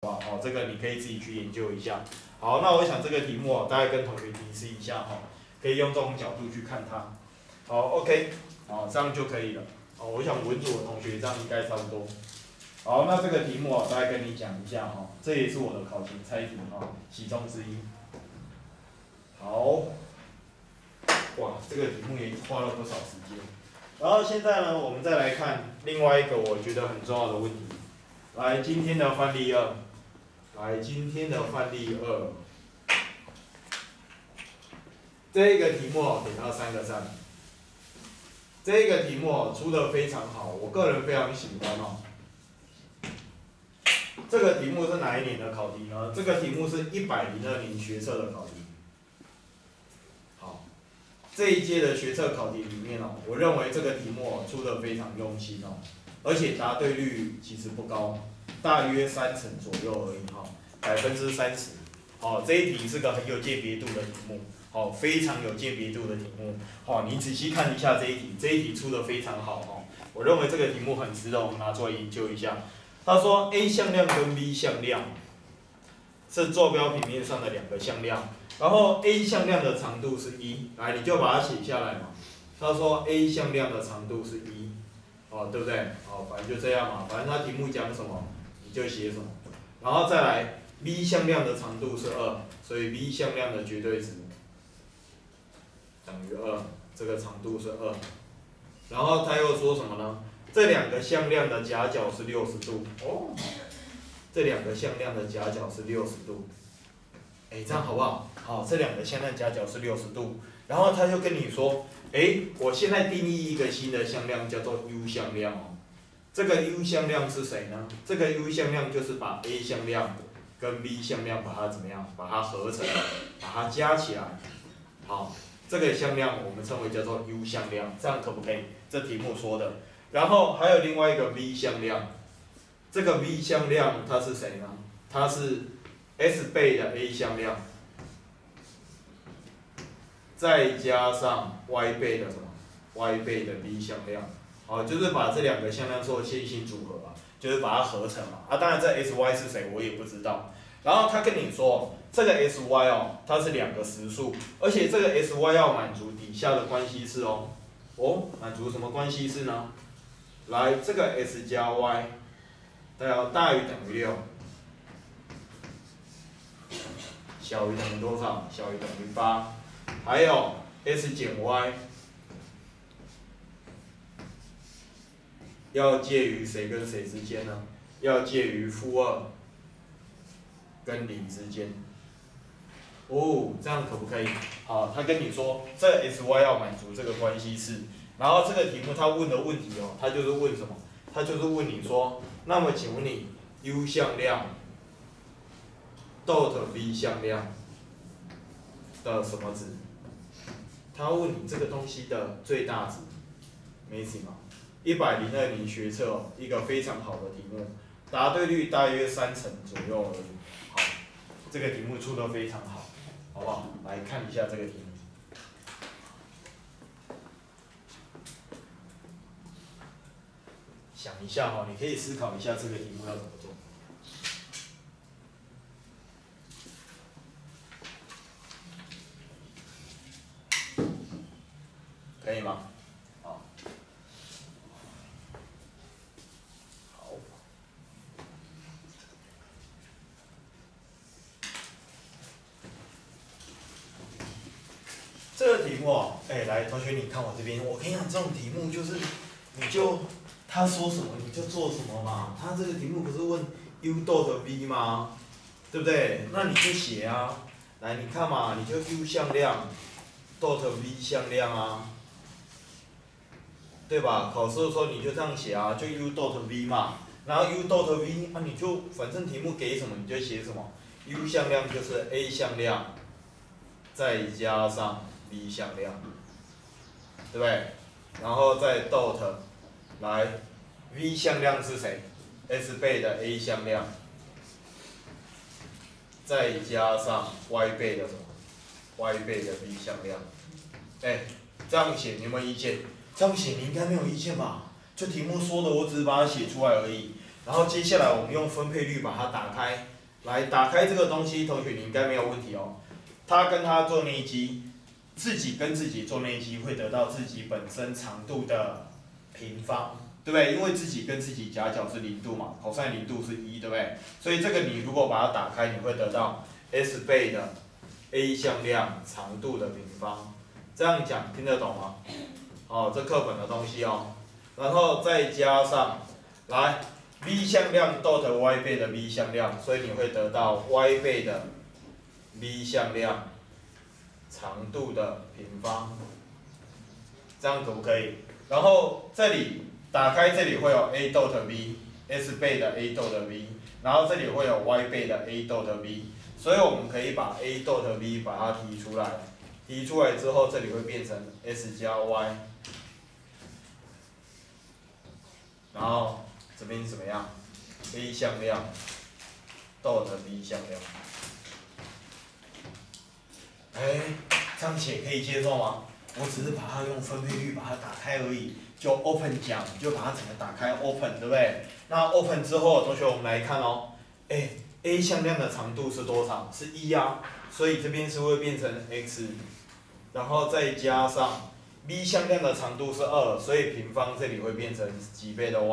哦，这个你可以自己去研究一下。好，那我想这个题目大概跟同学提示一下可以用这种角度去看它。好 ，OK， 好，这样就可以了。我想文组的同学这样应该差不多。好，那这个题目大概跟你讲一下这也是我的考前猜题其中之一。好，哇，这个题目也花了不少时间。然后现在呢，我们再来看另外一个我觉得很重要的问题。来，今天的范例2。这个题目给他3个赞。这个题目出得非常好，我个人非常喜欢这个题目是哪一年的考题呢？这个题目是102年学测的考题。好，这一届的学测考题里面我认为这个题目出得非常用心而且答对率其实不高，大约30%左右而已30%。这一题是个很有鉴别度的题目。非常有鉴别度的题目。你仔细看一下这一题，这一题出得非常好我认为这个题目很值得我们拿出来研究一下。他说 A 向量跟 B 向量是坐标平面上的2个向量，然后 A 向量的长度是1，来你就把它写下来嘛。他说 A 向量的长度是1，对不对？反正就这样嘛，反正他题目讲什么你就写什么。然后再来 B 向量的长度是2，所以 B 向量的绝对值等于2，这个长度是2。然后他又说什么呢？这2个向量的夹角是60度。这2个向量的夹角是60度。这样好不好？这2个向量夹角是60度。然后他就跟你说，我现在定义一个新的向量叫做 U 向量这个 U 向量是谁呢？这个 U 向量就是把 A 向量跟 B 向量把它怎么样？把它合成，把它加起来。好。这个向量我们称为叫做 U 向量，这样可不可以？这题目说的。然后还有另外一个 V 向量，这个 V 向量它是谁呢？它是 S 倍的 A 向量，再加上 Y 倍的什么 ？Y 倍的 B 向量。就是把这2个向量做线性组合就是把它合成嘛。当然这 SY 是谁我也不知道。然后他跟你说，这个 SY 它是2个实数，而且这个 SY 要满足底下的关系式满足什么关系式呢？来，这个 S 加 Y 它要大于等于6，小于等于多少？小于等于8。还有 S 减 Y 要介于谁跟谁之间呢？要介于-2跟0之间。这样可不可以？他跟你说这个 SY 要满足这个关系式，然后这个题目他问的问题他就是问什么？他就是问你说，那么请问你 U 向量 dot B 向量的什么值？他问你这个东西的最大值 ，maximum。102年学测一个非常好的题目，答对率大约30%左右而已。这个题目出得非常好，好不好？来看一下这个题目。想一下你可以思考一下这个题目要怎么做。可以吗？这个题目来，同学你看我这边，我跟你讲，这种题目就是他说什么你就做什么嘛。他这个题目不是问 U dot V 吗？对不对？那你就写啊。来，你看嘛，你就 U 向量 dot V 向量对吧？考试的时候你就这样写就 U dot V 嘛。然后 U dot V 你就反正题目给什么你就写什么。U 向量就是 A 向量，再加上 B 向量，对不对？然后再 dot 来 V 向量是谁 ？S 倍的 A 向量，再加上 Y 倍的什么 ？Y 倍的 B 向量。这样写你有没有意见？这样写你应该没有意见吧？就题目说的，我只是把它写出来而已。然后接下来我们用分配率把它打开， 来打开这个东西，同学你应该没有问题哦。它跟它做内积，自己跟自己做内积会得到自己本身长度的平方，对不对？因为自己跟自己夹角是0度嘛，cos 0度是1，对不对？所以这个你如果把它打开，你会得到 s 倍的 a 向量长度的平方。这样讲听得懂吗？哦，这课本的东西哦。然后再加上来 v 向量 dot y 倍的 v 向量，所以你会得到 y 倍的 v 向量长度的平方，这样可不可以？然后这里打开，这里会有 a dot v，s 倍的 a dot v， 然后这里会有 y 倍的 a dot v， 所以我们可以把 a dot v 把它提出来，提出来之后，这里会变成 s 加 y， 然后这边怎么样 ？a 向量 dot v 向量。哎，这样写可以接受吗？我只是把它用分配率把它打开而已，就 open 讲，就把它整个打开 open， 对不对？那 open 之后，同学我们来看哦，哎 ，a 向量的长度是多少？是1啊，所以这边是会变成 x， 然后再加上 b 向量的长度是2，所以平方这里会变成几倍的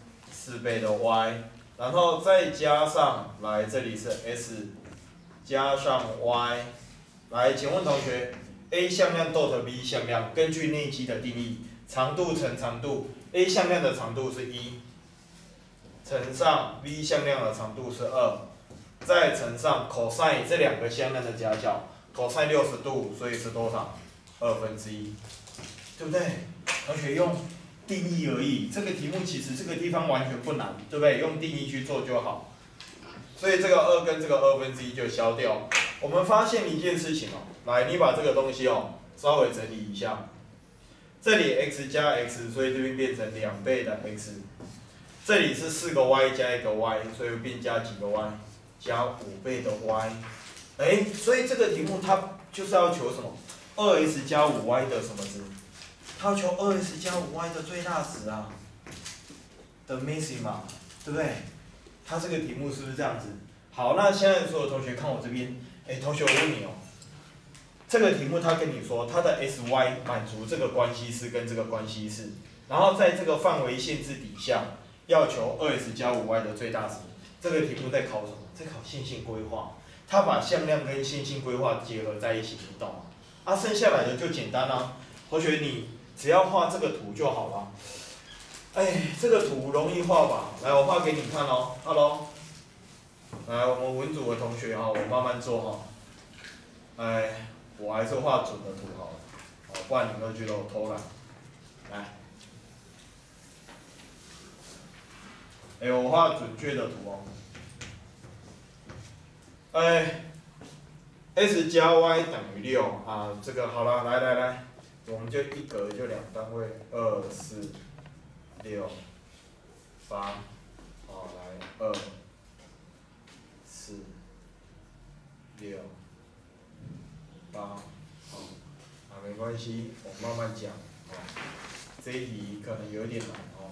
y，4倍的 y， 然后再加上来这里是 s 加上 y。来，请问同学 ，a 向量 dot b 向量，根据内积的定义，长度乘长度 ，a 向量的长度是1，乘上 v 向量的长度是2，再乘上 cos 这两个向量的夹角 ，cos 60度，所以是多少？1/2，对不对？同学用定义而已，这个题目其实这个地方完全不难，对不对？用定义去做就好。所以这个2跟这个1/2就消掉。我们发现一件事情哦，来，你把这个东西哦稍微整理一下。这里 x 加 x， 所以这边变成2倍的 x。这里是4个 y 加1个 y， 所以变加几个 y？ 加5倍的 y。哎，所以这个题目它就是要求什么？2s 加 5y 的什么值？它要求2s 加 5y 的最大值啊，的 maxima， 对不对？它这个题目是不是这样子？好，那现在所有同学看我这边，哎，同学我问你哦，这个题目他跟你说它的 sy 满足这个关系式跟这个关系式，然后在这个范围限制底下，要求2s 加 5y 的最大值。这个题目在考什么？在考线性规划，它把向量跟线性规划结合在一起，你懂吗？啊，剩下来的就简单啦，同学你只要画这个图就好了。哎，这个图容易画吧？来，我画给你看哦。Hello， 来，我们文组的同学哈，我慢慢做哈。哎，我还是画准的图好了，哦，不然你们都觉得我偷懒。来，哎，我画准确的图哦。哎 ，s 加 y 等于6啊，这个好了，来，我们就一格就2单位，2、4、6、8，好，来2、4、6、8，好，啊没关系，我慢慢讲，哦，这一题可能有点难哦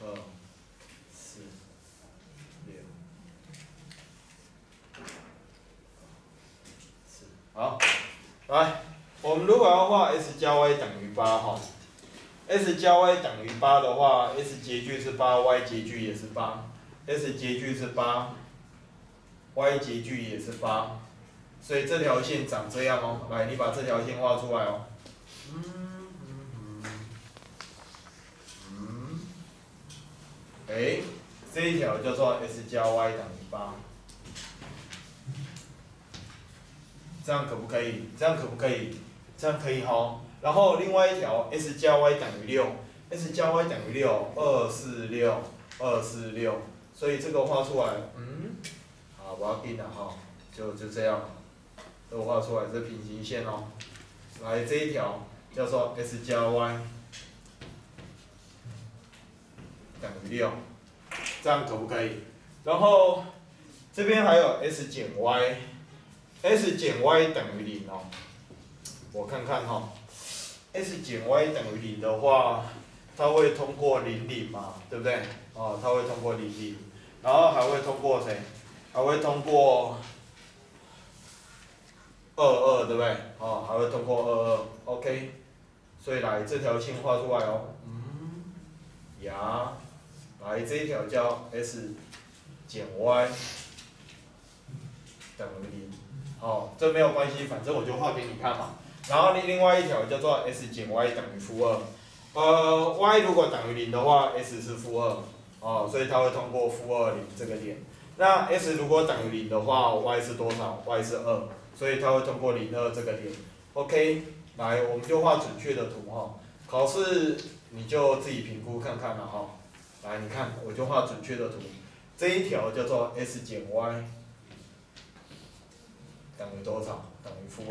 ，2、4、6、4，好，来，我们如果要画 s 加 y 等于8哈。s 加 y 等于8的话 ，s 截距是8 ，y 截距也是8，s 截距是8 ，y 截距也是8，所以这条线长这样哦。来，你把这条线画出来哦。哎，这一条叫做 s 加 y 等于8，这样可不可以？这样可不可以？这样可以哈。然后另外一条 s 加 y 等于6，s 加 y 等于6，246，所以这个画出来，好，我要定了哈，就这样，这我画出来，这平行线哦。来这一条叫做 s 加 y 等于6，这样可不可以？然后这边还有 s 减 y，s 减 y 等于0哦，我看看哈。s 减 y 等于0的话，它会通过00嘛，对不对？哦，它会通过00，然后还会通过谁？ 还会通过22，对不对？哦，还会通过22 ，OK。所以来这条线画出来哦，呀，来这一条叫 S 减 Y 等于0，哦，这没有关系，反正我就画给你看嘛。然后另外一条叫做 S 减 Y 等于-2。y 如果等于0的话 ，S 是-2，哦，所以它会通过-20这个点。那 S 如果等于0的话 ，y 是多少 ？y 是2，所以它会通过02这个点。OK， 来，我们就画准确的图哈。考试你就自己评估看看了哈。来，你看，我就画准确的图。这一条叫做 S 减 Y 等于多少？等于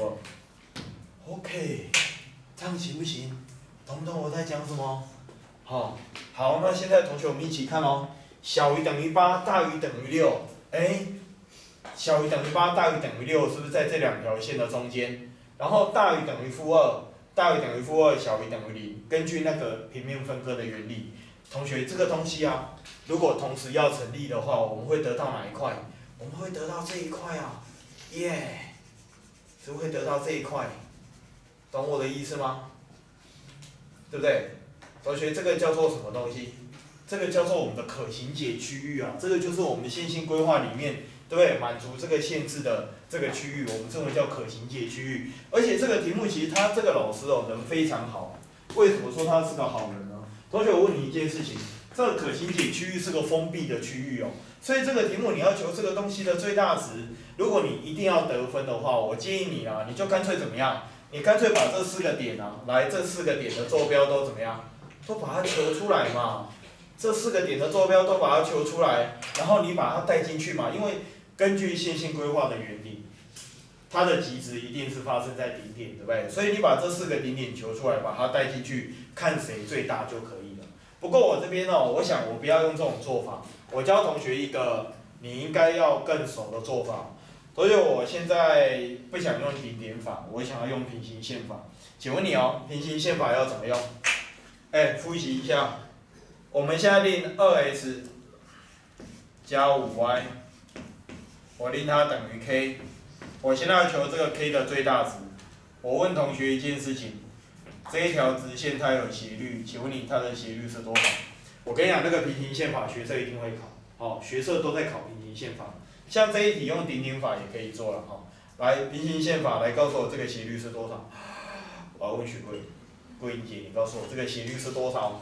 -2。OK， 这样行不行？懂不懂我在讲什么？好，好，那现在同学我们一起看哦。小于等于8，大于等于6。小于等于8，大于等于6，是不是在这两条线的中间？然后大于等于-2，大于等于-2，小于等于0。根据那个平面分割的原理，同学这个东西啊，如果同时要成立的话，我们会得到哪一块？我们会得到这一块啊，耶！是不是会得到这一块？懂我的意思吗？对不对？同学，这个叫做什么东西？这个叫做我们的可行解区域啊，这个就是我们线性规划里面，对不对？满足这个限制的这个区域，我们称为叫可行解区域。而且这个题目其实他这个老师哦人非常好，为什么说他是个好人呢？同学，我问你一件事情，这个可行解区域是个封闭的区域哦，所以这个题目你要求这个东西的最大值，如果你一定要得分的话，我建议你啊，你就干脆怎么样？你干脆把这4个点啊，来这4个点的坐标都怎么样？都把它求出来嘛。这4个点的坐标都把它求出来，然后你把它带进去嘛，因为根据线性规划的原理，它的极值一定是发生在顶点，对不对？所以你把这4个顶点求出来，把它带进去，看谁最大就可以了。不过我这边哦，我想我不要用这种做法，我教同学一个你应该要更熟的做法。所以我现在不想用顶点法，我想要用平行线法。请问你哦，平行线法要怎么用？复习一下。我们现在令 2x 加 5y， 我令它等于 k， 我现在要求这个 k 的最大值。我问同学一件事情，这一条直线它有斜率，请问你它的斜率是多少？我跟你讲，那个平行线法学测一定会考，学测都在考平行线法。像这一题用顶点法也可以做了来，平行线法来告诉我这个斜率是多少？我要问许桂英姐，你告诉我这个斜率是多少？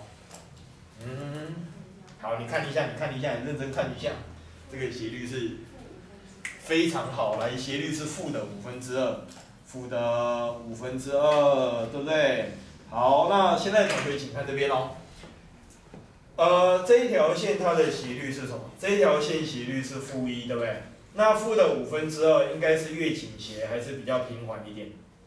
好，你看一下，你认真看一下，这个斜率是非常好，来，斜率是负的2/5，负的2/5，对不对？好，那现在同学请看这边哦。这一条线它的斜率是什么？这一条线斜率是-1，对不对？那负的2/5应该是越倾斜还是比较平缓一点？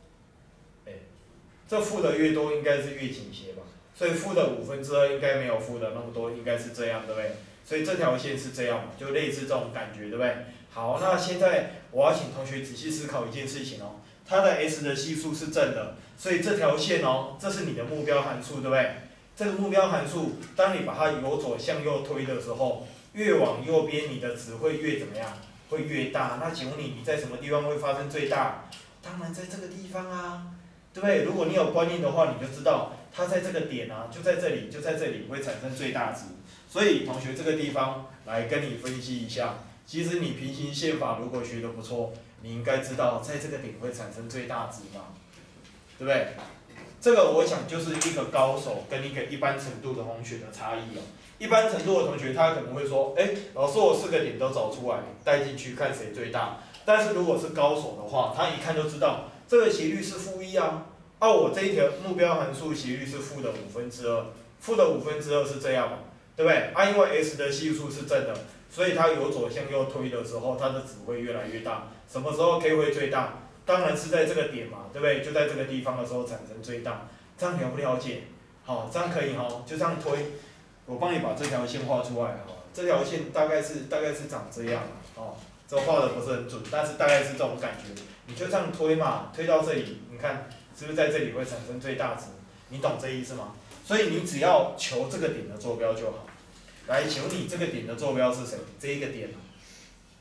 这负的越多应该是越倾斜吧？所以负的2/5应该没有负的那么多，应该是这样，对不对？所以这条线是这样嘛，就类似这种感觉，对不对？好，那现在我要请同学仔细思考一件事情哦，它的 s 的系数是正的，所以这条线哦，这是你的目标函数，对不对？这个目标函数，当你把它由左向右推的时候，越往右边你的值会越怎么样？会越大。那请问你在什么地方会发生最大？当然在这个地方啊，对不对？如果你有观念的话，你就知道它在这个点啊，就在这里会产生最大值。所以同学这个地方来跟你分析一下，其实你平行线法如果学得不错，你应该知道在这个点会产生最大值嘛，对不对？这个我想就是一个高手跟一个一般程度的同学的差异哦。一般程度的同学他可能会说，老师我4个点都找出来，带进去看谁最大。但是如果是高手的话，他一看就知道这个斜率是-1啊，我这一条目标函数斜率是负的2/5，负的2/5是这样嘛，对不对？因为 s 的系数是正的，所以它由左向右推的时候，它的值会越来越大。什么时候 k 会最大？当然是在这个点嘛，对不对？就在这个地方的时候产生最大。这样了不了解？好，这样可以就这样推。我帮你把这条线画出来这条线大概是长这样这画的不是很准，但是大概是这种感觉。你就这样推嘛，推到这里，你看是不是在这里会产生最大值？你懂这意思吗？所以你只要求这个点的坐标就好。来，请问你这个点的坐标是谁？这一个点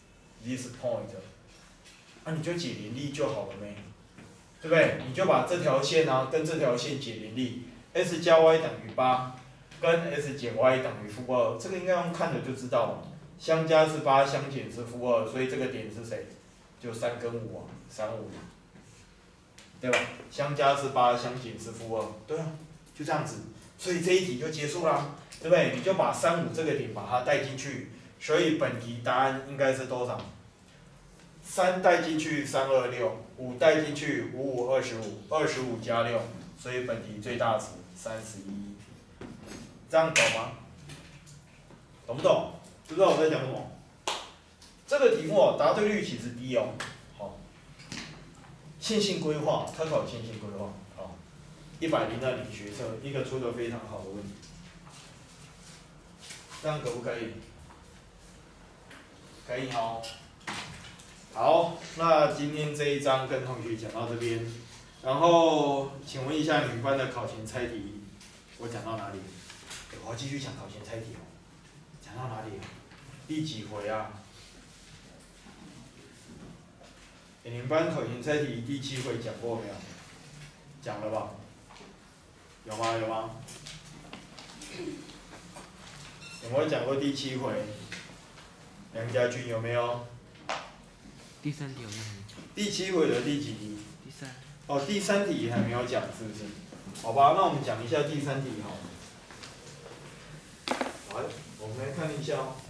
this point， 你就解联立就好了没？对不对？你就把这条线跟这条线解联立 ，s 加 y 等于8，跟 s 减 y 等于-2，这个应该用看的就知道了。相加是8，相减是-2，所以这个点是谁？就3跟53、5，对吧？相加是8，相减是-2，对啊，就这样子。所以这一题就结束啦，对不对？你就把3、5这个点把它带进去，所以本题答案应该是多少？3带进去326，5带进去5525，25加6，所以本题最大值31。这样懂吗？懂不懂？知不知道我在讲什么？这个题目答对率其实低哦。好，线性规划，参考线性规划。好，102领学测一个出的非常好的问题，这样可不可以？可以哦。好，那今天这一章跟同学讲到这边，然后请问一下你们班的考前猜题，我讲到哪里？我要继续讲考前猜题哦。讲到哪里？第几回啊？你们班考前猜题第7回讲过没有？讲了吧？有吗？有吗？有没有讲过第7回？梁家军有没有？ 第3题好像没讲。 第7回的第几题？ 第3。 哦，第3题还没有讲，是不是？好吧，那我们讲一下第3题好了。来，我们来看一下哦。